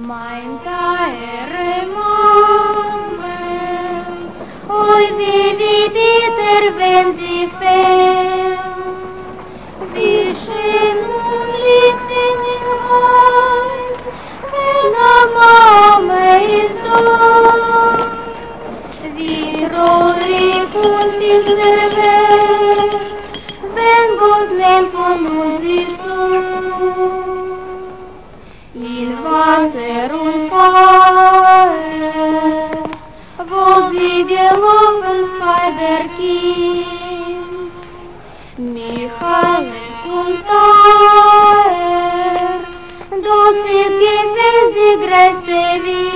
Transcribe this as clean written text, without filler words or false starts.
Mein teure Moment, oi wie bitter, wenn sie fällt. Wie schön und liegt in ihr Haus, wenn der Mama ist dort. Wie traurig und finster wird, wenn Gott nimmt von uns sie Zug. In Wasser und Feuer wollt sie gelaufen bei der Kind. Michael und Teuer, das ist gewiss die größte Welt.